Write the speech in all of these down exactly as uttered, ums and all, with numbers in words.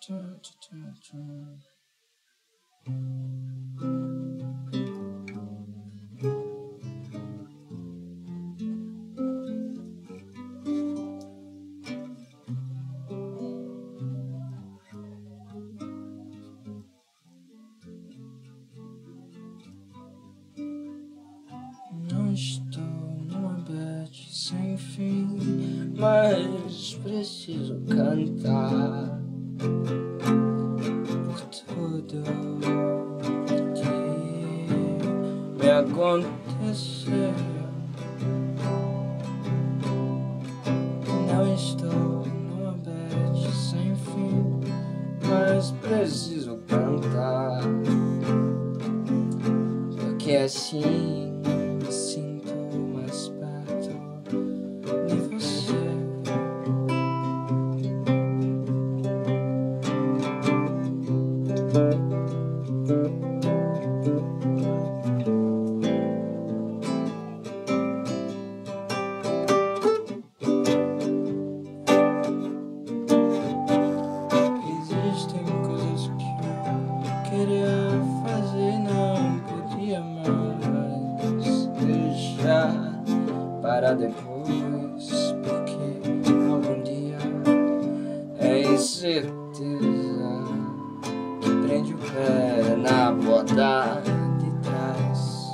Não estou numa bed sem fim, mas preciso cantar por tudo que me aconteceu. Não estou numa bed sem fim, mas preciso cantar, porque assim me sinto mais perto de você. Existem coisas que eu queria fazer, não podia mais deixar para depois, porque algum dia é incerteza que prende o pé na porta de trás.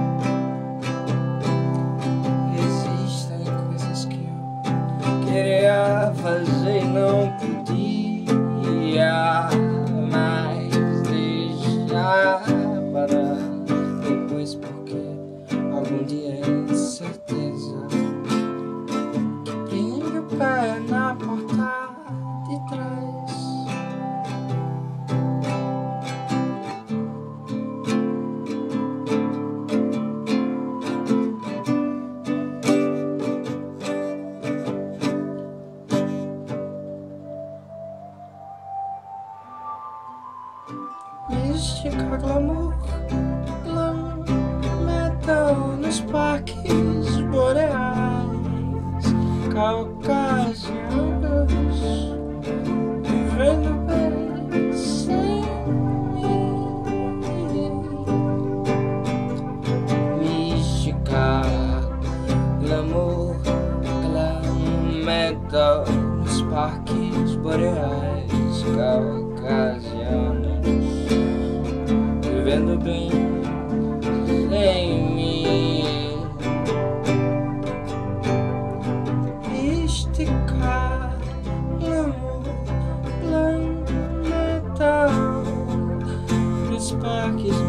Existem coisas que eu queria fazer e não podia mais deixar para depois, porque algum dia é incerteza que prende o pé na porta de trás. Mística, glamour, glam, metal nos parques, boreais, caucasianos, vivendo bem sem mim. Mística, glamour, glam, metal nos parques, boreais, caucasianos, vivendo bem sem mim. Mística, glamour, glam, metal nos parques,